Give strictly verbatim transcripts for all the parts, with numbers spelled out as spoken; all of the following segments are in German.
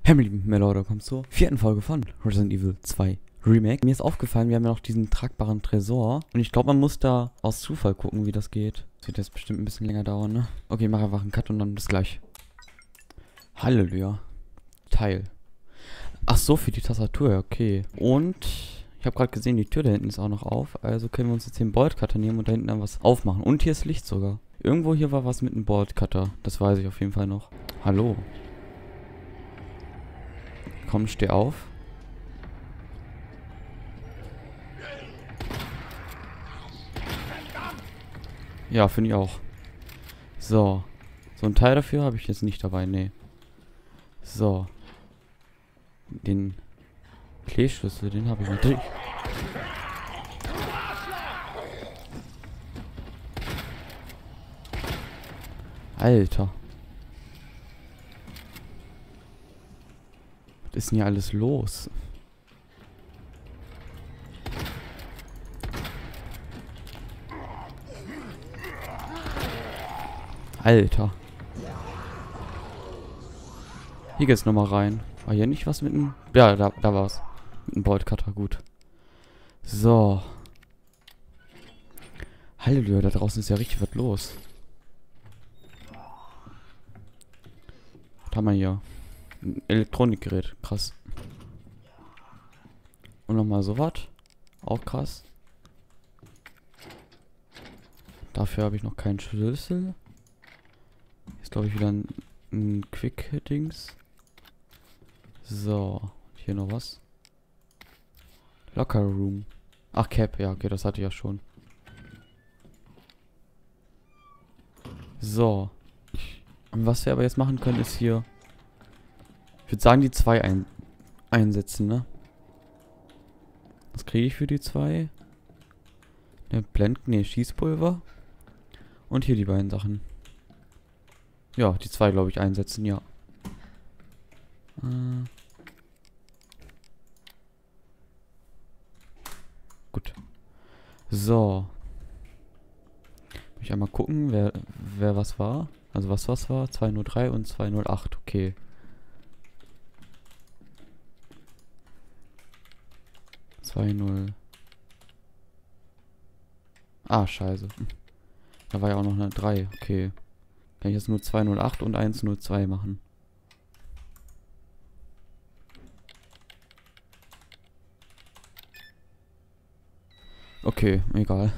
Hey meine lieben Leute, willkommen zur vierten Folge von Resident Evil zwei Remake. Mir ist aufgefallen, wir haben ja noch diesen tragbaren Tresor. Und ich glaube, man muss da aus Zufall gucken, wie das geht. Das wird jetzt bestimmt ein bisschen länger dauern, ne? Okay, mach einfach einen Cut und dann bis gleich. Halleluja. Teil. Ach so, für die Tastatur, okay. Und ich habe gerade gesehen, die Tür da hinten ist auch noch auf. Also können wir uns jetzt den Bolt-Cutter nehmen und da hinten dann was aufmachen. Und hier ist Licht sogar. Irgendwo hier war was mit einem Bolt-Cutter. Das weiß ich auf jeden Fall noch. Hallo. Komm, steh auf. Ja, finde ich auch. So. So ein Teil dafür habe ich jetzt nicht dabei, nee. So. Den Klebschlüssel, den habe ich natürlich. Alter. Was ist denn hier alles los? Alter. Hier geht's nochmal rein. War hier nicht was mit dem... Ja, da, da war's. Mit dem Bolt-Cutter, gut. So. Halleluja, da draußen ist ja richtig was los. Was haben wir hier? Ein Elektronikgerät, krass. Und nochmal sowas. Auch krass. Dafür habe ich noch keinen Schlüssel. Ist glaube ich wieder ein, ein Quick-Dings. So. Hier noch was. Locker Room. Ach, Cap, ja, okay, das hatte ich ja schon. So. Und was wir aber jetzt machen können, ist hier... Ich würde sagen, die zwei ein einsetzen, ne? Was kriege ich für die zwei? Ne, Blend... Ne, Schießpulver. Und hier die beiden Sachen. Ja, die zwei, glaube ich, einsetzen, ja. Äh. Gut. So. Muss ich einmal gucken, wer, wer was war. Also was was war? zwei null drei und zwei null acht, okay. zwei null. Ah, scheiße. Da war ja auch noch eine drei, okay. Kann ich jetzt nur zwei null acht und eins null zwei machen. Okay, egal.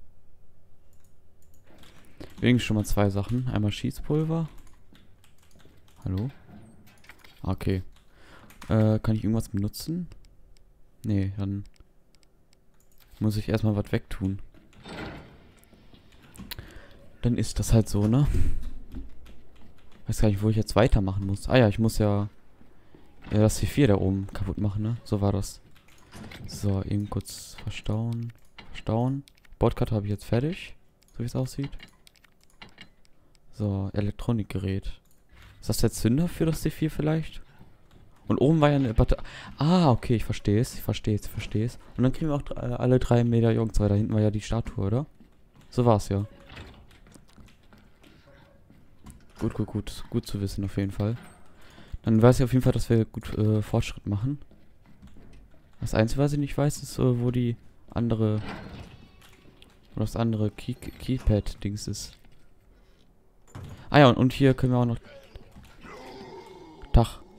Wenigstens schon mal zwei Sachen. Einmal Schießpulver. Hallo? Okay. Äh, kann ich irgendwas benutzen? Nee, dann muss ich erstmal was wegtun. Dann ist das halt so, ne? Weiß gar nicht, wo ich jetzt weitermachen muss. Ah ja, ich muss ja, ja das C vier da oben kaputt machen, ne? So war das. So, eben kurz verstauen. Verstauen. Boardcutter habe ich jetzt fertig. So wie es aussieht. So, Elektronikgerät. Ist das der Zünder für das C vier vielleicht? Und oben war ja eine Batterie. Ah, okay, ich verstehe es. Ich verstehe es, ich verstehe es. Und dann kriegen wir auch äh, alle drei Medaillons, weil da hinten war ja die Statue, oder? So war es ja. Gut, gut, gut. Gut zu wissen, auf jeden Fall. Dann weiß ich auf jeden Fall, dass wir gut äh, Fortschritt machen. Das Einzige, was ich nicht weiß, ist, äh, wo die andere... Wo das andere Key Keypad-Dings ist. Ah ja, und, und hier können wir auch noch... Tag.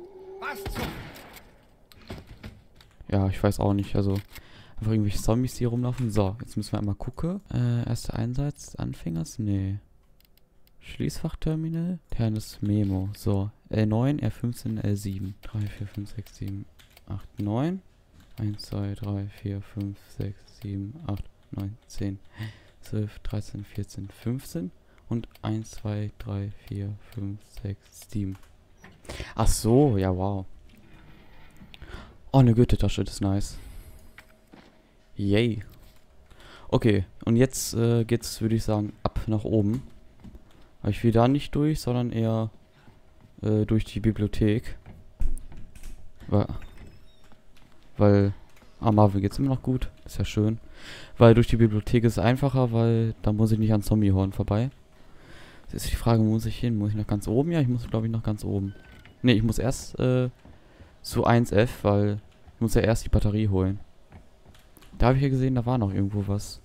Ja, ich weiß auch nicht. Also, einfach irgendwelche Zombies, die hier rumlaufen. So, jetzt müssen wir einmal gucken. Äh, erster Einsatz Anfängers? Nee. Schließfachterminal. Internes Memo. So, L neun, R fünfzehn, L sieben. drei, vier, fünf, sechs, sieben, acht, neun. eins, zwei, drei, vier, fünf, sechs, sieben, acht, neun, zehn, zwölf, dreizehn, vierzehn, fünfzehn. Und eins, zwei, drei, vier, fünf, sechs, sieben. Ach so, ja, wow. Oh, eine Gürteltasche, das ist nice. Yay. Okay, und jetzt äh, geht's, würde ich sagen, ab nach oben. Aber ich will da nicht durch, sondern eher äh, durch die Bibliothek. Weil, weil am Marvin geht's immer noch gut. Ist ja schön. Weil durch die Bibliothek ist es einfacher, weil da muss ich nicht an Zombiehorn vorbei. Jetzt ist die Frage, wo muss ich hin? Muss ich nach ganz oben? Ja, ich muss, glaube ich, nach ganz oben. Ne, ich muss erst äh, zu eins F, weil ich muss ja erst die Batterie holen. Da habe ich ja gesehen, da war noch irgendwo was.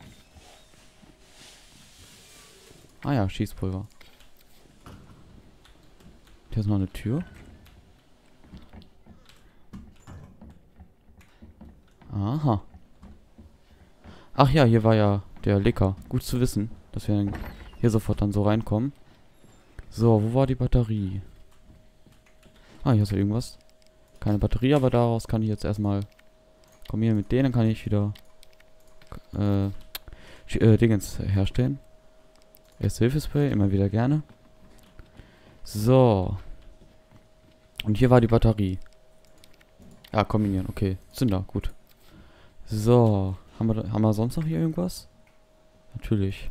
Ah ja, Schießpulver. Hier ist noch eine Tür. Aha. Ach ja, hier war ja der Licker. Gut zu wissen, dass wir dann hier sofort dann so reinkommen. So, wo war die Batterie? Ah, hier ist ja irgendwas. Keine Batterie, aber daraus kann ich jetzt erstmal... Komm hier mit denen, kann ich wieder... Äh, äh, Dingens herstellen. Erste-Hilfe-Spray, immer wieder gerne. So. Und hier war die Batterie. Ja, kombinieren, okay. Zünder, gut. So. Haben wir, haben wir sonst noch hier irgendwas? Natürlich.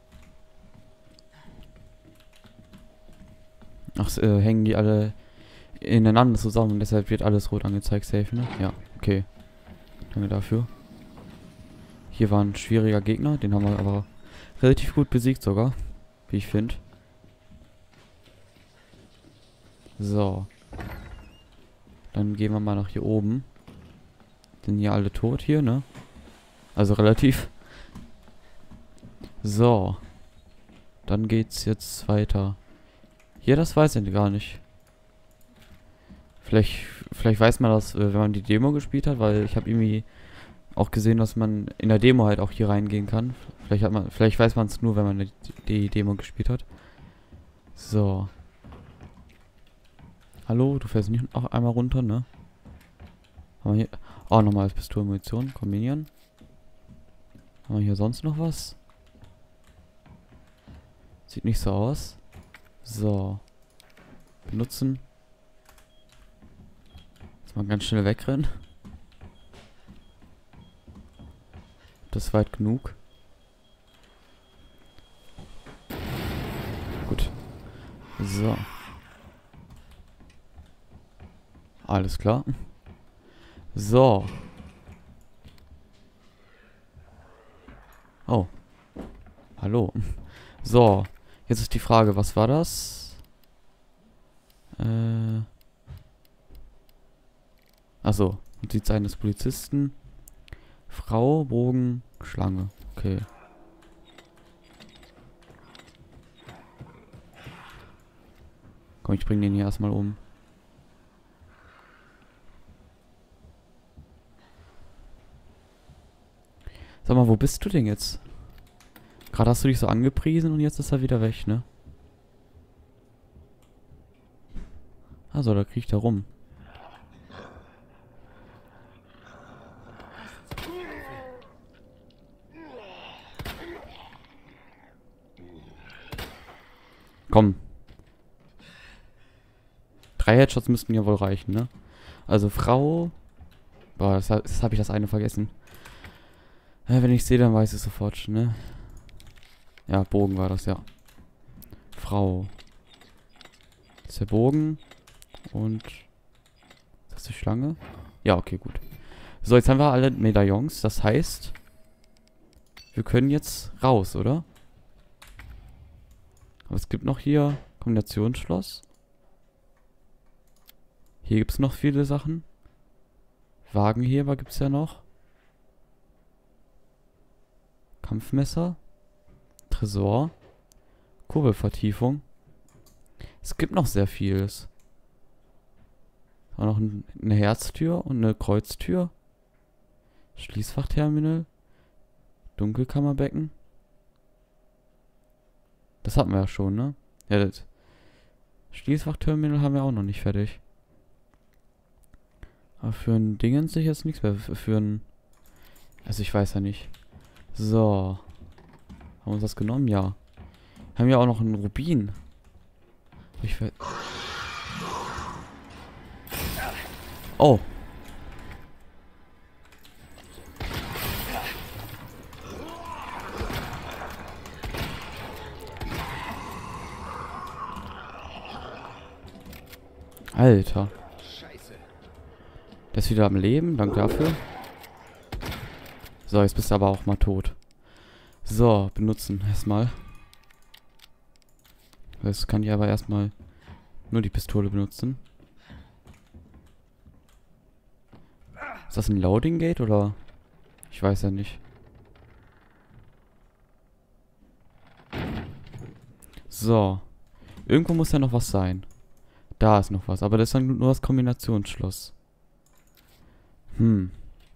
Ach, äh, hängen die alle ineinander zusammen und deshalb wird alles rot angezeigt, safe, ne? Ja, okay. Danke dafür. Hier war ein schwieriger Gegner, den haben wir aber relativ gut besiegt sogar, wie ich finde. So. Dann gehen wir mal nach hier oben. Sind hier alle tot hier, ne? Also relativ. So. Dann geht's jetzt weiter. Hier, das weiß ich gar nicht. Vielleicht, vielleicht weiß man das, wenn man die Demo gespielt hat, weil ich habe irgendwie auch gesehen, dass man in der Demo halt auch hier reingehen kann. Vielleicht hat man, vielleicht weiß man es nur, wenn man die, die Demo gespielt hat. So. Hallo, du fährst nicht auch einmal runter, ne? Haben wir hier... Oh, nochmal als Pistolenmunition. Kombinieren. Haben wir hier sonst noch was? Sieht nicht so aus. So. Benutzen. Jetzt mal ganz schnell wegrennen. Das ist weit genug. Gut. So. Alles klar. So. Oh. Hallo. So. Jetzt ist die Frage, was war das? Äh. Achso. Notiz eines Polizisten. Frau, Bogen, Schlange. Okay. Komm, ich bring den hier erstmal um. Sag mal, wo bist du denn jetzt? Gerade hast du dich so angepriesen und jetzt ist er wieder weg, ne? Also, da kriegt er rum. Komm. Drei Headshots müssten ja wohl reichen, ne? Also, Frau... Boah, das, das habe ich das eine vergessen. Ja, wenn ich sehe, dann weiß ich sofort, ne? Ja, Bogen war das, ja. Frau. Das ist der Bogen. Und... Ist das die Schlange? Ja, okay, gut. So, jetzt haben wir alle Medaillons. Das heißt... Wir können jetzt raus, oder? Aber es gibt noch hier... Kombinationsschloss. Hier gibt es noch viele Sachen. Wagenheber gibt es ja noch. Kampfmesser. Tresor. Kurbelvertiefung. Es gibt noch sehr vieles. Auch noch ein, eine Herztür und eine Kreuztür. Schließfachterminal. Dunkelkammerbecken. Das hatten wir ja schon, ne? Ja, das Schließfachterminal haben wir auch noch nicht fertig. Aber für ein Dingens sehe ich jetzt nichts mehr. Für, für ein... Also ich weiß ja nicht. So. Haben wir uns das genommen? Ja. Haben wir auch noch einen Rubin. Ich ver... Oh. Alter. Der ist wieder am Leben, danke dafür. So, jetzt bist du aber auch mal tot. So, benutzen erstmal. Das kann ich aber erstmal Nur die Pistole benutzen. Ist das ein Loading Gate oder? Ich weiß ja nicht. So. Irgendwo muss ja noch was sein. Da ist noch was. Aber das ist dann nur das Kombinationsschloss. Hm.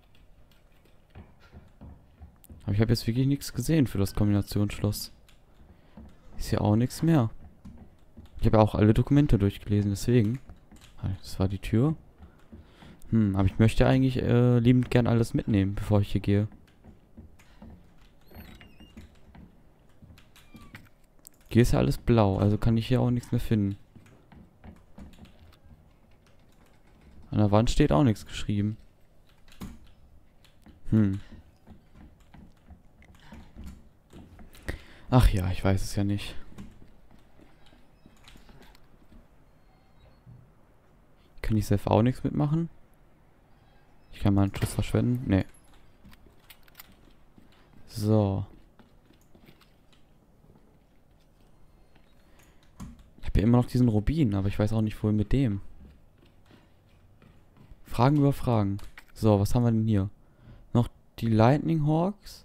Aber ich habe jetzt wirklich nichts gesehen für das Kombinationsschloss. Ist ja auch nichts mehr. Ich habe ja auch alle Dokumente durchgelesen, deswegen. Das war die Tür. Hm, aber ich möchte eigentlich äh, liebend gern alles mitnehmen, bevor ich hier gehe. Hier ist ja alles blau, also kann ich hier auch nichts mehr finden. An der Wand steht auch nichts geschrieben. Hm. Ach ja, ich weiß es ja nicht. Kann ich selber auch nichts mitmachen? Ich kann mal einen Schuss verschwenden. Nee. So. Ich habe ja immer noch diesen Rubin, aber ich weiß auch nicht, wohin mit dem. Fragen über Fragen. So, was haben wir denn hier? Noch die Lightning Hawks.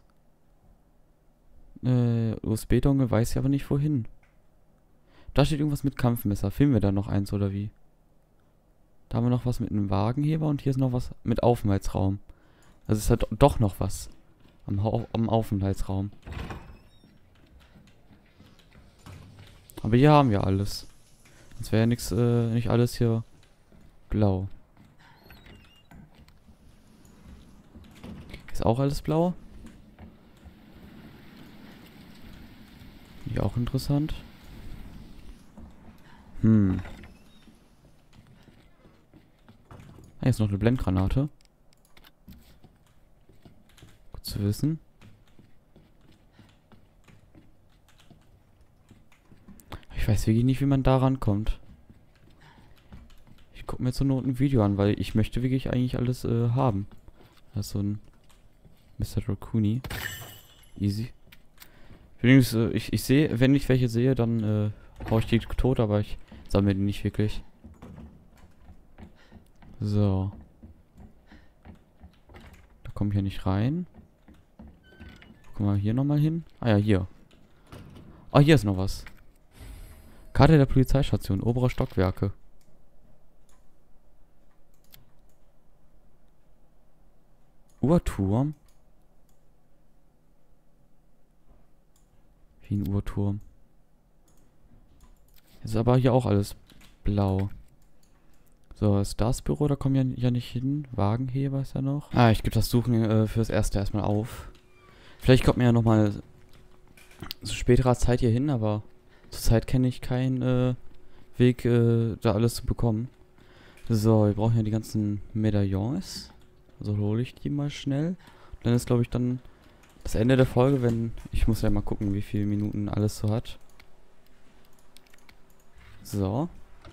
Äh, U S B-Dongle weiß ich aber nicht wohin. Da steht irgendwas mit Kampfmesser. Filmen wir da noch eins oder wie? Da haben wir noch was mit einem Wagenheber und hier ist noch was mit Aufenthaltsraum. Also ist halt doch noch was am, am Aufenthaltsraum. Aber hier haben wir alles. Sonst wäre ja nichts, äh, nicht alles hier blau. Ist auch alles blau? Hier auch interessant. Hm. Ah, hier ist noch eine Blendgranate. Gut zu wissen. Ich weiß wirklich nicht, wie man da rankommt. Ich gucke mir zur Not ein Video an, weil ich möchte wirklich eigentlich alles äh, haben. Das ist so ein Mister Raccooni. Easy. Übrigens, äh, ich, ich sehe, wenn ich welche sehe, dann äh, hau ich die tot, aber ich sammle die nicht wirklich. So. Da komme ich ja nicht rein. Gucken wir hier nochmal hin. Ah ja, hier. Ah, hier ist noch was. Karte der Polizeistation, obere Stockwerke. Uhrturm. Wie ein Uhrturm. Ist aber hier auch alles blau. So, ist das Büro? Da kommen wir ja nicht hin. Wagenheber ist ja noch. Ah, ich gebe das Suchen äh, fürs Erste erstmal auf. Vielleicht kommt mir ja nochmal zu späterer Zeit hier hin, aber zurzeit kenne ich keinen äh, Weg, äh, da alles zu bekommen. So, wir brauchen ja die ganzen Medaillons. Also hole ich die mal schnell. Dann ist, glaube ich, dann das Ende der Folge, wenn... Ich muss ja mal gucken, wie viele Minuten alles so hat. So.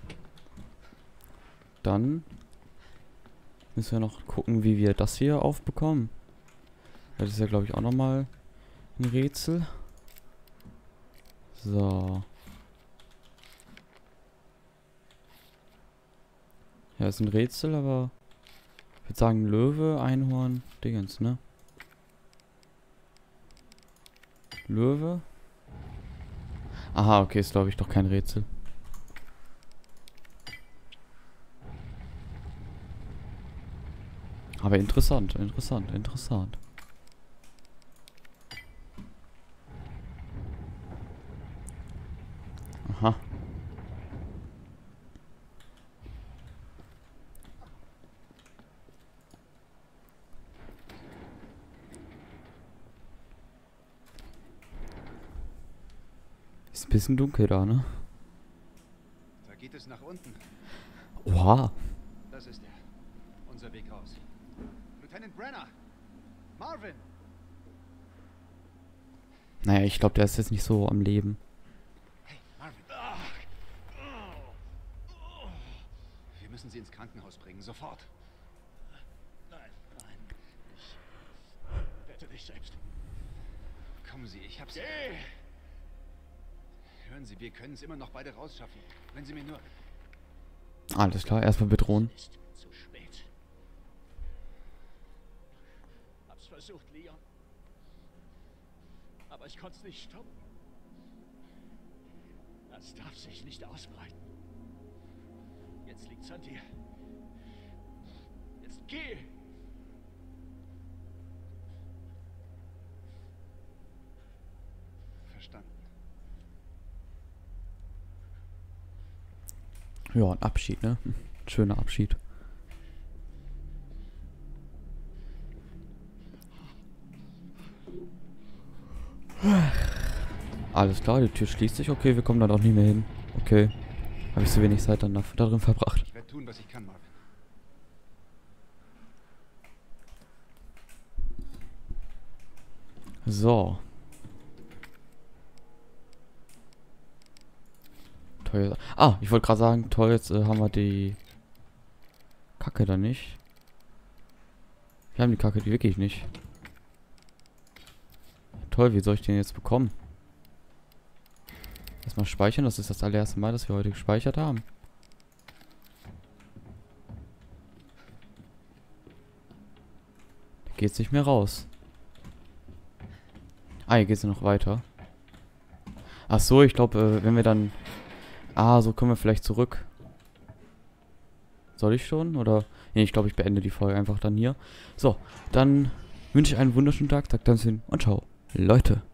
Dann müssen wir noch gucken, wie wir das hier aufbekommen. Das ist ja, glaube ich, auch nochmal ein Rätsel. So. Ja, ist ein Rätsel, aber ich würde sagen Löwe, Einhorn, Dingens, ne? Löwe. Aha, okay, ist, glaube ich, doch kein Rätsel. Aber interessant, interessant, interessant. Aha. Ist ein bisschen dunkel da, ne? Da geht es nach unten. Oha. Das ist er. Unser Weg raus. Lieutenant Brenner! Marvin! Naja, ich glaube, der ist jetzt nicht so am Leben. Hey, Marvin! Wir müssen sie ins Krankenhaus bringen, sofort. Nein, nein. Ich rette dich selbst. Kommen Sie, ich hab's... Geh! Hören Sie, wir können es immer noch beide rausschaffen. Wenn Sie mir nur... Alles klar, erstmal bedrohen. Es ist zu spät. Hab's versucht, Leon. Aber ich konnte es nicht stoppen. Das darf sich nicht ausbreiten. Jetzt liegt's an dir. Jetzt geh! Verstanden. Ja, ein Abschied, ne? Ein schöner Abschied. Alles klar, die Tür schließt sich. Okay, wir kommen da doch nicht mehr hin. Okay. Habe ich so wenig Zeit dann dafür darin verbracht. Ich werde tun, was ich kann, Marvin. So. Toll. Ah, ich wollte gerade sagen, toll, jetzt äh, haben wir die Kacke da nicht. Wir haben die Kacke die wirklich nicht. Toll, wie soll ich den jetzt bekommen? Erstmal speichern, das ist das allererste Mal, dass wir heute gespeichert haben. Da geht's nicht mehr raus. Ah, hier geht's noch weiter. Ach so, ich glaube, äh, wenn wir dann... Ah, so kommen wir vielleicht zurück. Soll ich schon? Oder... Nee, ich glaube, ich beende die Folge einfach dann hier. So, dann wünsche ich einen wunderschönen Tag. Sagt dann und ciao, Leute.